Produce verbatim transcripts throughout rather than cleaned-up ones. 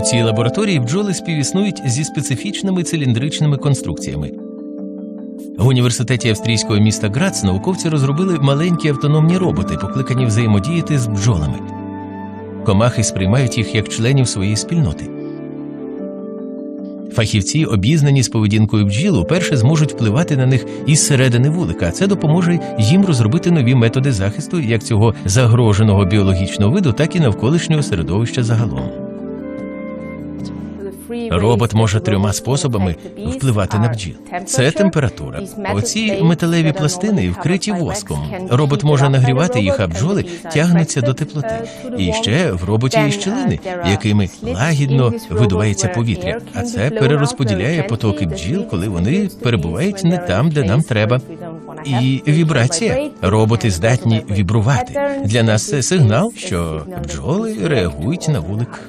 цій лабораторії бджоли співіснують зі специфічними циліндричними конструкціями. В університеті австрійського міста Грац науковці розробили маленькі автономні роботи, покликані взаємодіяти з бджолами. Комахи сприймають їх як членів своєї спільноти. Фахівці, обізнані з поведінкою бджіл, уперше зможуть впливати на них із середини вулика, а це допоможе їм розробити нові методи захисту як цього загроженого біологічного виду, так і навколишнього середовища загалом. Робот може трьома способами впливати на бджіл. Це температура. Оці металеві пластини вкриті воском. Робот може нагрівати їх, а бджоли тягнуться до теплоти. І ще в роботі є щілини, якими лагідно видувається повітря. А це перерозподіляє потоки бджіл, коли вони перебувають не там, де нам треба. І вібрація. Роботи здатні вібрувати. Для нас це сигнал, що бджоли реагують на вулик.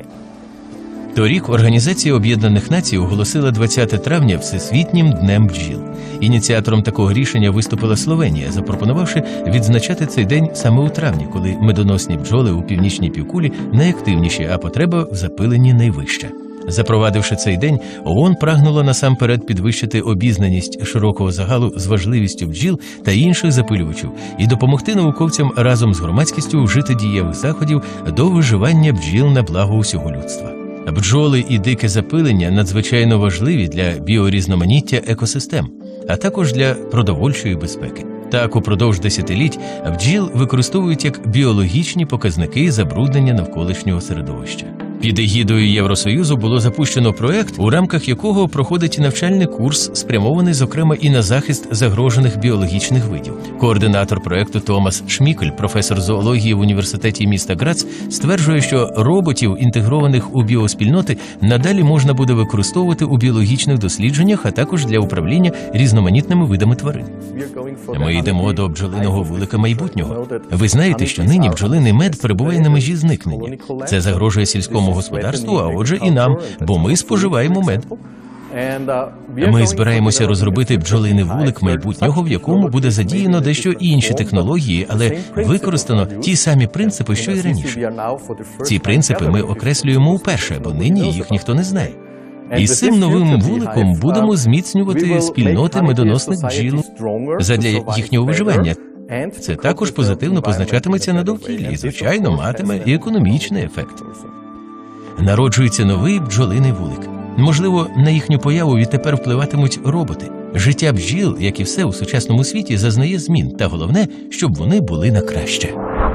Торік Організація Об'єднаних Націй оголосила двадцяте травня Всесвітнім днем бджіл. Ініціатором такого рішення виступила Словенія, запропонувавши відзначати цей день саме у травні, коли медоносні бджоли у північній півкулі найактивніші, а потреба в запиленні найвища. Запровадивши цей день, ООН прагнула насамперед підвищити обізнаність широкого загалу з важливістю бджіл та інших запилювачів і допомогти науковцям разом з громадськістю вжити дієвих заходів до виживання бджіл на благо усього людства. Бджоли і дике запилення надзвичайно важливі для біорізноманіття екосистем, а також для продовольчої безпеки. Так, упродовж десятиліть бджіл використовують як біологічні показники забруднення навколишнього середовища. Під егідою Євросоюзу було запущено проект, у рамках якого проходить навчальний курс, спрямований, зокрема, і на захист загрожених біологічних видів. Координатор проекту Томас Шмікель, професор зоології в університеті міста Грац, стверджує, що роботів, інтегрованих у біоспільноти, надалі можна буде використовувати у біологічних дослідженнях, а також для управління різноманітними видами тварин. Ми йдемо до бджолиного вулика майбутнього. Ви знаєте, що нині бджолиний мед перебуває на межі зникнення. Це загрожує сільському господарству, а отже і нам, бо ми споживаємо мед. Ми збираємося розробити бджолиний вулик майбутнього, в якому буде задіяно дещо інші технології, але використано ті самі принципи, що й раніше. Ці принципи ми окреслюємо вперше, бо нині їх ніхто не знає. І з цим новим вуликом будемо зміцнювати спільноти медоносних бджіл задля їхнього виживання. Це також позитивно позначатиметься на довкіллі і, звичайно, матиме і економічний ефект. Народжується новий бджолиний вулик. Можливо, на їхню появу відтепер впливатимуть роботи. Життя бджіл, як і все у сучасному світі, зазнає змін, та головне, щоб вони були на краще.